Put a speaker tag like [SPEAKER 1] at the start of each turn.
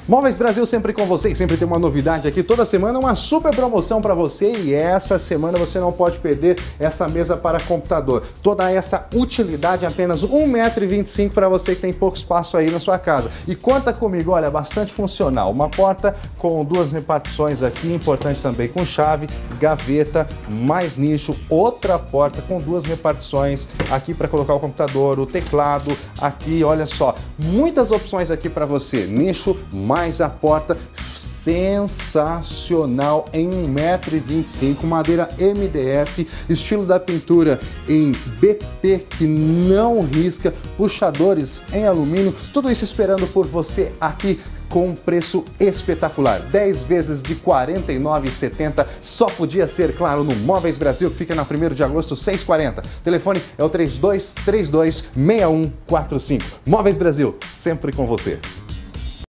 [SPEAKER 1] Móveis Brasil sempre com você e sempre tem uma novidade aqui. Toda semana uma super promoção para você e essa semana você não pode perder essa mesa para computador. Toda essa utilidade apenas R$1,25 m para você que tem pouco espaço aí na sua casa. E conta comigo, olha, bastante funcional. Uma porta com duas repartições aqui, importante também com chave, gaveta, mais nicho, outra porta com duas repartições aqui para colocar o computador, o teclado, aqui, olha só, muitas opções aqui para você. Nicho, mais a porta, sensacional em R$1,25 m, madeira MDF, estilo da pintura em BP que não risca, puxadores em alumínio, tudo isso esperando por você aqui com um preço espetacular. 10 vezes de R$ 49,70, só podia ser, claro, no Móveis Brasil, que fica na 1º de agosto, 640. O telefone é o 3232-6145. Móveis Brasil, sempre com você.